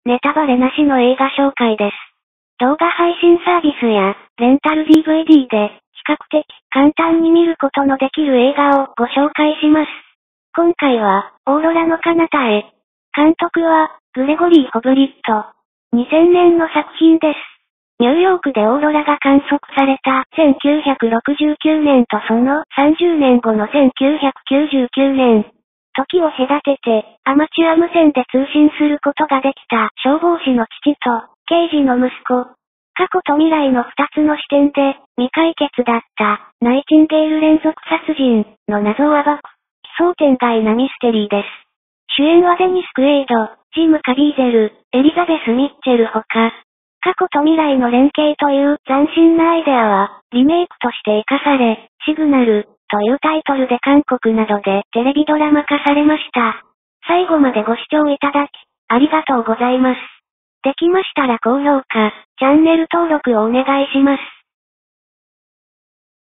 ネタバレなしの映画紹介です。動画配信サービスや、レンタル DVD で、比較的簡単に見ることのできる映画をご紹介します。今回は、オーロラの彼方へ。監督は、グレゴリー・ホブリット。2000年の作品です。ニューヨークでオーロラが観測された1969年とその30年後の1999年。時を隔てて、アマチュア無線で通信することができた消防士の父と、刑事の息子。過去と未来の2つの視点で、未解決だった、ナイチンゲール連続殺人の謎を暴く、奇想天外なミステリーです。主演はデニス・クエイド、ジム・カビーゼル、エリザベス・ミッチェルほか、過去と未来の連携という斬新なアイデアは、リメイクとして活かされ、シグナル、というタイトルで韓国などでテレビドラマ化されました。最後までご視聴いただき、ありがとうございます。できましたら高評価、チャンネル登録をお願いします。